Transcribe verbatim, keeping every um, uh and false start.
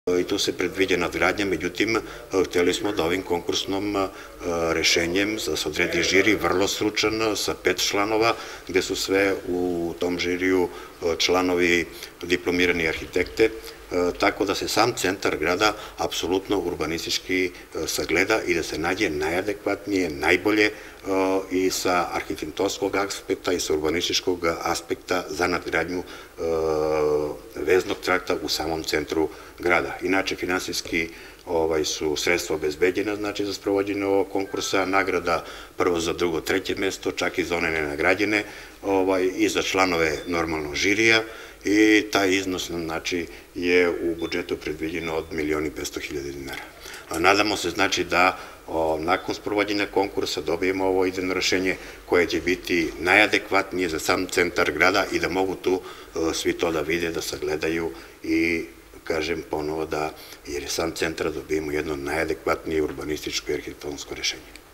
I tu se predviđa nadgradnja, međutim, hteli smo da ovim konkursnom rešenjem da se odredi žiri vrlo stručan sa pet članova, gde su sve u tom žiriju članovi diplomirani arhitekte, tako da se sam centar grada apsolutno urbanistički sagleda i da se nađe najadekvatnije, najbolje i sa arhitektonskog aspekta i sa urbanističkog aspekta za nadgradnju veznog trakta u samom centru grada. Inače, finansijski su sredstva obezbeđena, znači, za sprovođenje ovog konkursa, nagrada prvo za drugo, treće mesto, čak i za one nenagrađene i za članove normalnog žirija i taj iznos, znači, je u budžetu predviđeno od milion i petsto hiljada dinara. Nadamo se, znači, da nakon sprovođenja konkursa dobijemo ovo idejno rešenje koje će biti najadekvatnije za sam centar grada i da mogu tu svi to da vide, da sagledaju i kažem ponovo da jer je sam centar dobijemo jedno najadekvatnije urbanističko i arhitektonsko rešenje.